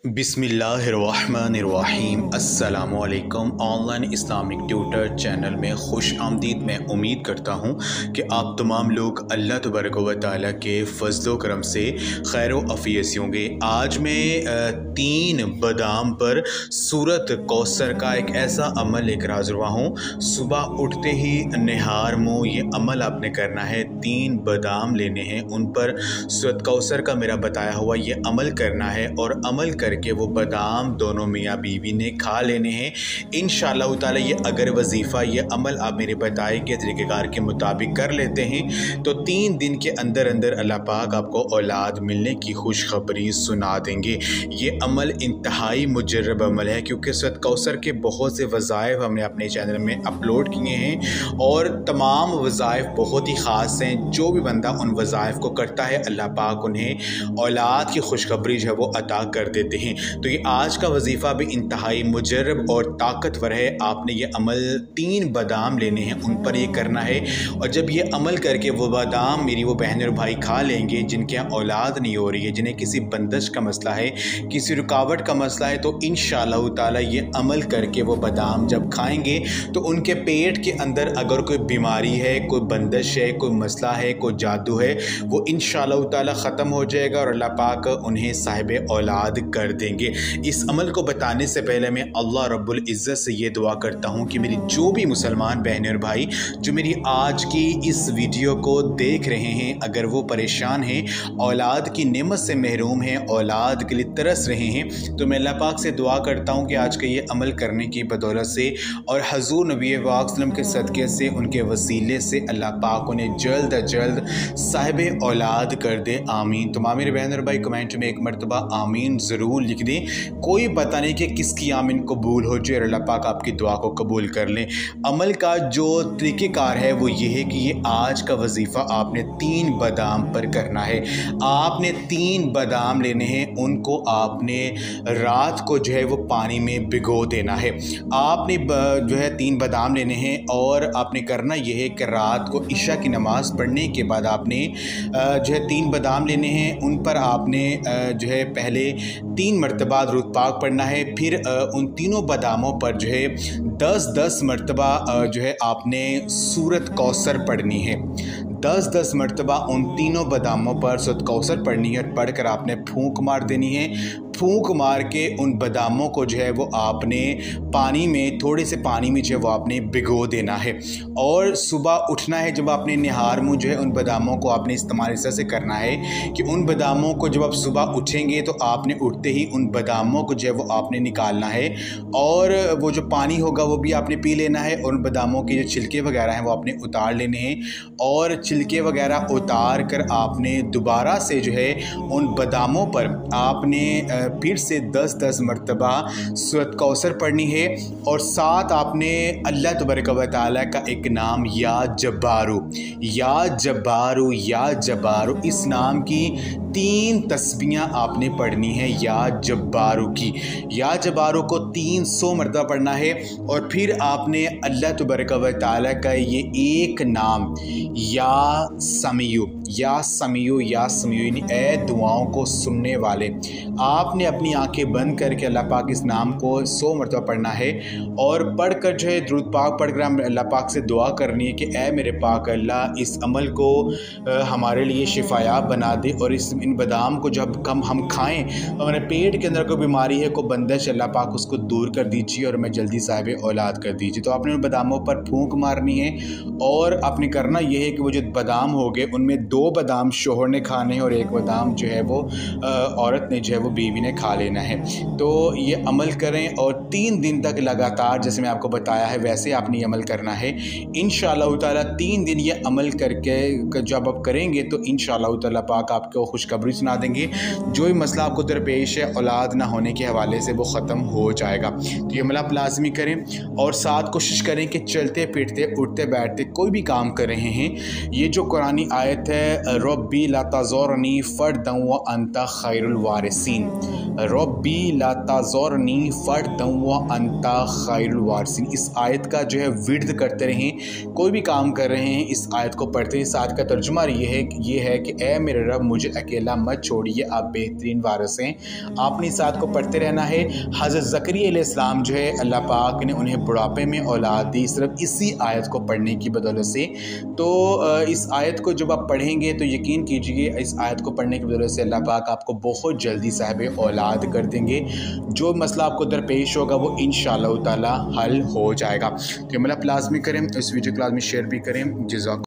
बिस्मिल्लाहिर्रहमानिर्रहीम अस्सलामुअलैकुम। Online Islamic tutor channel में खुश आमदीद। मैं उम्मीद करता हूँ कि आप तमाम लोग अल्लाह तबारक व तआला के फ़ज़्ल व करम से खैर व अफ़ियत होंगे। आज मैं 3 बादाम पर सूरत कौसर का एक ऐसा अमल लेकर हाज़िर हुआ हूँ। सुबह उठते ही निहार मुँह ये अमल आपने करना है। 3 बादाम लेने हैं, उन पर सूरत कौसर का मेरा बताया हुआ ये अमल करना है और अमल करके वो बादाम दोनों मियाँ बीवी ने खा लेने हैं। इंशाअल्लाह ताला ये अगर वजीफ़ा ये अमल आप मेरे बताए के तरीक़ेकार के मुताबिक कर लेते हैं तो 3 दिन के अंदर अंदर अल्लाह पाक आपको औलाद मिलने की खुशखबरी सुना देंगे। ये अमल इंतहाई मुजर्रब अमल है क्योंकि सूरत कौसर के बहुत से वज़ाइफ हमने अपने चैनल में अपलोड किए हैं और तमाम वज़ाइफ बहुत ही ख़ास हैं। जो भी बंदा उन वज़ाइफ को करता है अल्लाह पाक उन्हें औलाद की खुशखबरी जो है वो अता कर देते हैं। तो ये आज का वजीफ़ा भी इंतहाई मुजर्रब और ताकतवर है। आपने ये अमल 3 बादाम लेने हैं, उन पर ये करना है और जब ये अमल करके वो बादाम मेरी वो बहन और भाई खा लेंगे जिनके यहाँ औलाद नहीं हो रही है, जिन्हें किसी बंदिश का मसला है, किसी रुकावट का मसला है, तो इंशाअल्लाह ताला ये अमल करके वो बादाम जब खाएंगे तो उनके पेट के अंदर अगर कोई बीमारी है, कोई बंदिश है, कोई मसला है, कोई जादू है, वो इंशाअल्लाह ताला ख़त्म हो जाएगा और अल्लाह पाक उन्हें साहिब औलाद कर देंगे। इस अमल को बताने से पहले मैं अल्लाह रब्बुल इज़्ज़त से ये दुआ करता हूँ कि मेरी जो भी मुसलमान बहनें और भाई जो मेरी आज की इस वीडियो को देख रहे हैं, अगर वो परेशान हैं, औलाद की नेमत से महरूम हैं, औलाद के लिए तरस रहे हैं, तो मैं अल्लाह पाक से दुआ करता हूँ कि आज का ये अमल करने की बदौलत से और हज़ूर नबी पाक सल्लल्लाहु अलैहि वसल्लम के सदक़े से, उनके वसीले से अल्लाह पाक उन्हें जल्द अज जल्द साहिब औलाद कर दे। आमीन। तो मेरे बहन और भाई कमेंट में एक मरतबा आमीन ज़रूर लिख दें। कोई पता नहीं कि किसकी आमीन कबूल हो जाए और अल्लाह पाक आपकी दुआ को कबूल कर लें। अमल का जो तरीक़ेकार है वो ये है कि ये आज का वजीफ़ा आपने 3 बादाम पर करना है। आपने 3 बादाम लेने हैं, उनको आपने रात को जो है वो पानी में भिगो देना है। आपने जो है 3 बादाम लेने हैं और आपने करना ये है कि रात को इशा की नमाज़ पढ़ने के बाद आपने जो है 3 बादाम लेने हैं, उन पर आपने जो है पहले 3 मरतबा दुरूद पाक पढ़ना है। फिर उन तीनों बादामों पर जो है 10-10 मरतबा जो है आपने सूरत कौसर पढ़नी है। 10-10 मरतबा उन तीनों बादामों पर सूरत कौसर पढ़नी है और पढ़कर आपने फूंक मार देनी है। फूंक मार के उन बादामों को जो है वो आपने पानी में, थोड़े से पानी में जो है वो आपने भिगो देना है और सुबह उठना है। जब आपने निहार मुँह जो है उन बादामों को आपने इस्तेमाल इस तरह से करना है कि उन बादामों को जब आप सुबह उठेंगे तो आपने उठते ही उन बादामों को जो है वो आपने निकालना है और वो जो पानी होगा वो भी आपने पी लेना है और उन बादामों के जो छिलके वगैरह हैं वो आपने उतार लेने हैं और छिलके वगैरह उतार कर आपने दोबारा से जो है उन बादामों पर आपने फिर से 10-10 मरतबा सूरत कौसर पढ़नी है और साथ आपने अल्लाह तबारक व तआला का एक नाम या जब्बारू, या जब्बारू, या जब्बारू, इस नाम की 3 तस्बीहां आपने पढ़नी है। या जब्बारू की, या जब्बारू को 300 मरतबा पढ़ना है और फिर आपने अल्लाह तबारक व तआला का ये एक नाम या समीयू, या समीयू, या समीयू यानी ऐ दुआओं को सुनने वाले, आपने अपनी आंखें बंद करके अल्लाह पाक इस नाम को 100 मरतबा पढ़ना है और पढ़कर जो है दुरूद पाक पढ़कर हम अल्लाह पाक से दुआ करनी है कि ऐ मेरे पाक अल्लाह इस अमल को हमारे लिए शिफायाब बना दे और इन बादाम को जब हम खाएं तो हमारे पेट के अंदर कोई बीमारी है, कोई बंदिश, अल्लाह पाक उसको दूर कर दीजिए और हमें जल्दी साहिब औलाद कर दीजिए। तो आपने उन बादामों पर फूंक मारनी है और आपने करना यह है कि वो जो बादाम हो गए उनमें 2 बादाम शोहर ने खाने हैं और 1 बादाम जो है वो औरत ने जो है वो बीवी ने खा लेना है। तो ये अमल करें और 3 दिन तक लगातार जैसे मैं आपको बताया है वैसे आपने ये अमल करना है। इंशाअल्लाह ताला 3 दिन ये अमल करके जब आप करेंगे तो इंशाअल्लाह ताला पाक आपको खुशखबरी सुना देंगे। जो भी मसला आपको दरपेश है औलाद ना होने के हवाले से वो ख़त्म हो जाएगा। तो ये अमल आप लाजमी करें और साथ कोशिश करें कि चलते फिरते उठते बैठते कोई भी काम कर रहे हैं, ये जो कुरानी आयत है रब्बी ला तज़रनी फ़र्दन व अंता खैरुल वारिसीन, रब्बी ला ताज़ुरनी फ़र्दन व अंता खैरुल वारिसिन। इस आयत का जो है विर्द करते रहें, कोई भी काम कर रहे हैं इस आयत को पढ़ते हैं। इस आयत का तर्जुमा ये है कि ए मेरे रब मुझे अकेला मत छोड़िए, आप बेहतरीन वारिस हैं। आपने इस आयत को पढ़ते रहना है। हज़रत ज़करिया अलैहिस्सलाम जो है अल्लाह पाक ने उन्हें बुढ़ापे में औलाद दी सिर्फ इसी आयत को पढ़ने की बदौलत से। तो इस आयत को जब आप पढ़ेंगे तो यकीन कीजिए इस आयत को पढ़ने की बदौलत से अल्लाह पाक आपको बहुत जल्दी साहिब औलाद कर देंगे। जो मसला आपको दरपेश होगा वो इंशाअल्लाह ताला हल हो जाएगा। तो अमल आप लाज़मी करें, इस वीडियो को लाज़मी शेयर भी करें। जज़ाक